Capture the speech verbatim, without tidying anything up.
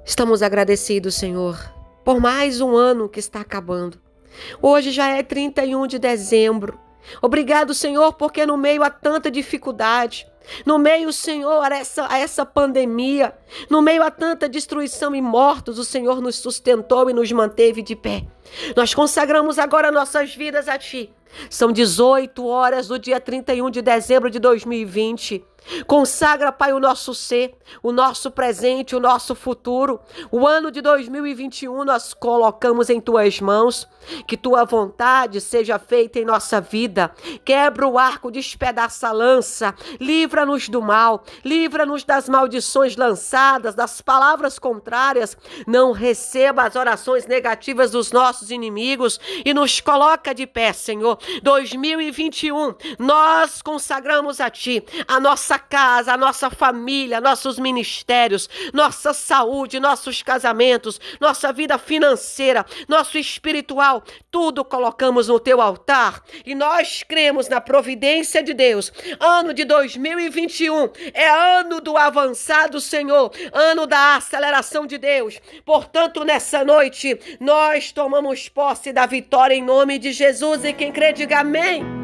Estamos agradecidos, Senhor, por mais um ano que está acabando. Hoje já é trinta e um de dezembro. Obrigado, Senhor, porque no meio a tanta dificuldade, no meio, Senhor, a essa, a essa pandemia, no meio a tanta destruição e mortos, o Senhor nos sustentou e nos manteve de pé. Nós consagramos agora nossas vidas a Ti. São dezoito horas do dia trinta e um de dezembro de dois mil e vinte. Consagra, Pai, o nosso ser, o nosso presente, o nosso futuro. O ano de dois mil e vinte e um nós colocamos em Tuas mãos. Que Tua vontade seja feita em nossa vida. Quebra o arco, despedaça a lança. Livra-nos do mal. Livra-nos das maldições lançadas, das palavras contrárias. Não receba as orações negativas dos nossos inimigos e nos coloca de pé, Senhor. dois mil e vinte e um, nós consagramos a Ti, a nossa casa, a nossa família, nossos ministérios, nossa saúde, nossos casamentos, nossa vida financeira, nosso espiritual, tudo colocamos no Teu altar e nós cremos na providência de Deus. Ano de dois mil e vinte e um é ano do avançado, Senhor, ano da aceleração de Deus. Portanto, nessa noite, nós tomamos posse da vitória em nome de Jesus e quem crê, diga amém.